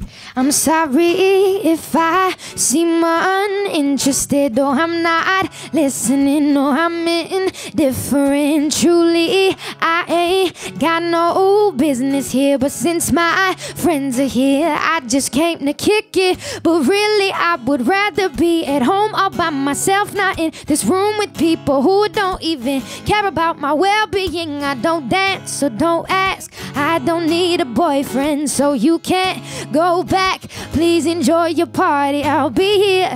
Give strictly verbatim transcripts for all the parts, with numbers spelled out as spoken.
I'm sorry if I seem uninterested, or I'm not listening, or I'm indifferent. Truly, I ain't got no business here, but since my friends are here, I just came to kick it. But really, I would rather be at home all by myself, not in this room with people who don't even care about my well-being. I don't dance, so don't ask. I don't need a boyfriend, so you can't go back. Please enjoy your party, I'll be here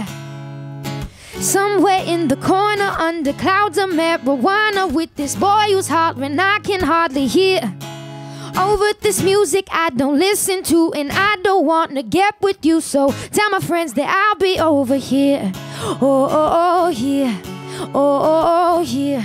somewhere in the corner under clouds of marijuana with this boy who's hollering I can hardly hear. Over this music I don't listen to, and I don't want to get with you, so tell my friends that I'll be over here. Oh, oh, oh, yeah. Oh, oh, oh, yeah.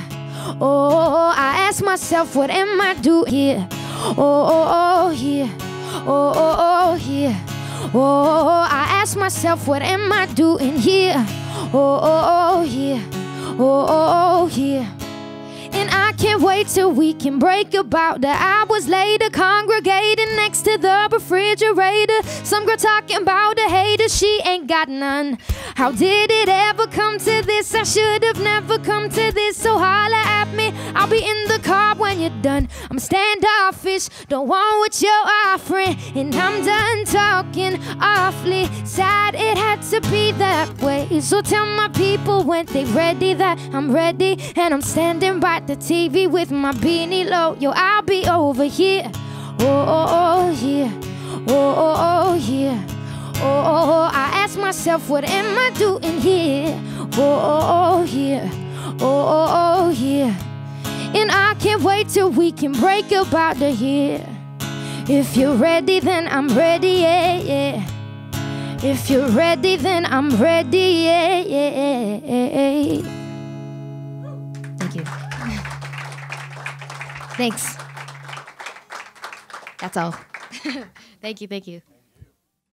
Oh, I ask myself, what am I doing here? Oh, oh, oh, yeah. Oh, oh, oh, yeah. Oh, I ask myself, what am I doing here? Oh, oh, oh, yeah. Oh, oh, oh, yeah. And I can't wait till we can break about the hours later, congregating next to the refrigerator. Some girl talking about a hater, she ain't got none. How did it ever come to this? I should have never come to this, so holla at me. I'll be in the car when you're done. I'm standoffish, don't want what you're offering, and I'm done talking awfully sad. It had to be that way, so tell my people when they ready that I'm ready, and I'm standing by the T V with my beanie low. Yo, I'll be over here. Oh, oh, oh, yeah. Oh, oh, oh, yeah. Oh, oh, oh, I ask myself, what am I doing here? Oh, oh, oh, yeah. Oh, oh, oh, yeah. And I can't wait till we can break up out of here. If you're ready, then I'm ready, yeah, yeah. If you're ready, then I'm ready, yeah, yeah. Thank you. Thanks. That's all. Thank you, thank you.